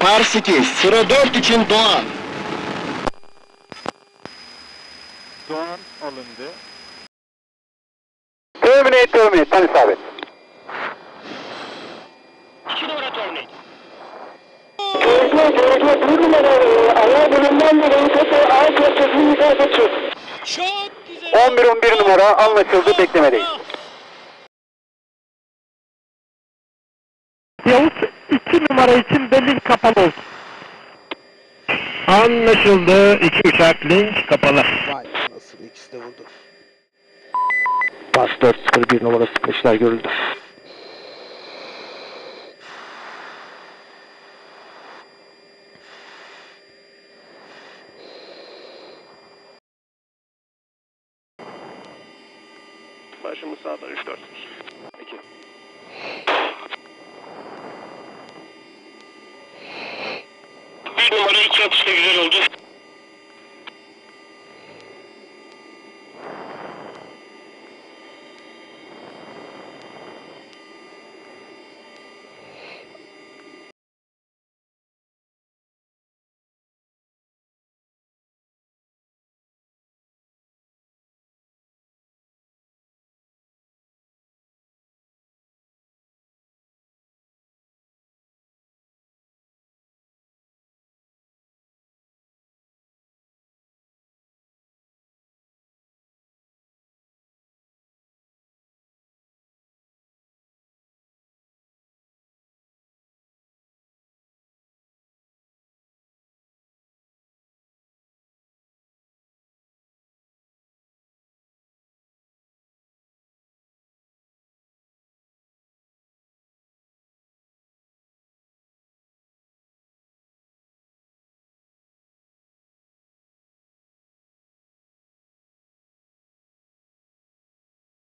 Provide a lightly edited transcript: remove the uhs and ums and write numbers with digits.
Pars 2, sıra 4 için Doğan. Doğan alındı. Terminate, tam isabet. 2 numara terminate. Görüşme, 1 numara, ayağı bölümden dolayı tekrar ağaç yapacağını müsaade çok. Çok güzel. 11 numara anlaşıldı, beklemedeyiz. Yavuz 2 numara için belli kapalı olsun. Anlaşıldı. 2 uçak link kapalı. Vay nasıl ikisi de vurdu. Bas 401 numara 05'ler görüldü. Başımız sağdan 3-4. Peki. 1 numara 2 atışta güzel oldu.